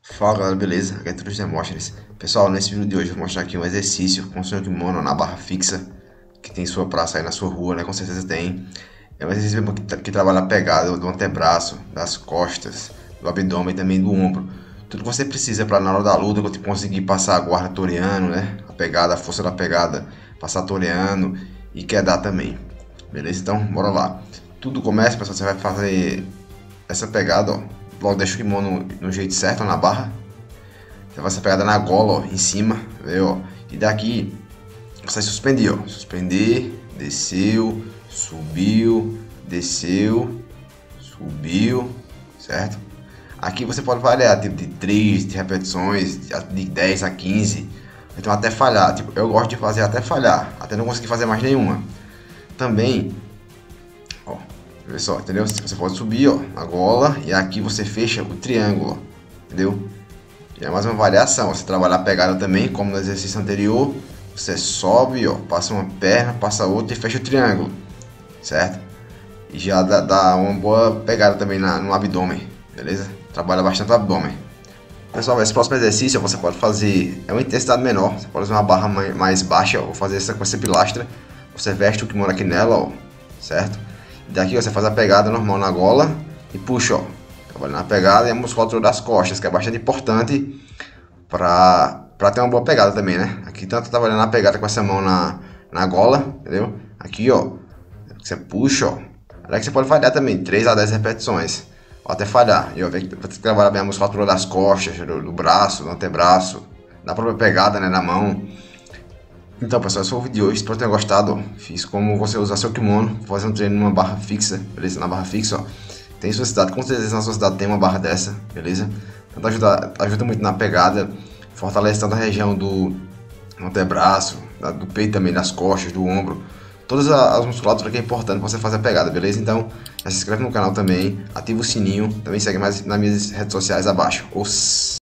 Fala galera, beleza? Aqui é Tudo Demóstenes. Pessoal, nesse vídeo de hoje eu vou mostrar aqui um exercício com seu kimono na barra fixa, que tem sua praça aí na sua rua, né? Com certeza tem. É um exercício que trabalha a pegada do antebraço, das costas, do abdômen e também do ombro. Tudo que você precisa para na hora da luta conseguir passar a guarda toreando, né? A pegada, a força da pegada, passar toreando e quedar também. Beleza? Então, bora lá. Tudo começa, pessoal, você vai fazer essa pegada, ó. Logo deixa o kimono no jeito certo, na barra. Você vai essa pegada na gola, ó, em cima, viu? Ó. E daqui você vai suspender, ó. Suspender, desceu, subiu, desceu, subiu, certo? Aqui você pode variar, tipo de 3 de repetições, de 10 a 15. Então até falhar, tipo, eu gosto de fazer até falhar, até não conseguir fazer mais nenhuma. Também, ó, vê só, entendeu? Você pode subir, ó, a gola e aqui você fecha o triângulo, ó, entendeu? Já é mais uma variação. Você trabalhar a pegada também, como no exercício anterior. Você sobe, ó, passa uma perna, passa outra e fecha o triângulo, certo? E já dá uma boa pegada também no abdômen, beleza? Trabalha bastante o abdômen. Pessoal, esse próximo exercício você pode fazer, é uma intensidade menor. Você pode usar uma barra mais baixa ou fazer essa com essa pilastra. Você veste o kimono aqui nela, ó, certo? E daqui ó, você faz a pegada normal na gola e puxa, ó, trabalhando na pegada e a musculatura das costas, que é bastante importante para ter uma boa pegada também, né? Aqui tanto trabalhando na pegada com essa mão na gola, entendeu? Aqui, ó, você puxa, ó. Aí que você pode falhar também, 3 a 10 repetições, ou até falhar. E ó, vai ter que trabalhar bem a musculatura das costas, do braço, do antebraço, da própria pegada, né, na mão. Então, pessoal, esse foi o vídeo de hoje. Espero que tenham gostado. Fiz como você usar seu kimono, fazer um treino numa barra fixa, beleza? Na barra fixa, ó. Tem sua cidade, com certeza na sua cidade tem uma barra dessa, beleza? Então ajuda muito na pegada, fortalece tanto a região do antebraço, do peito também, das costas, do ombro. Todas as musculaturas que é importante para você fazer a pegada, beleza? Então, já se inscreve no canal também, ativa o sininho, também segue mais nas minhas redes sociais abaixo.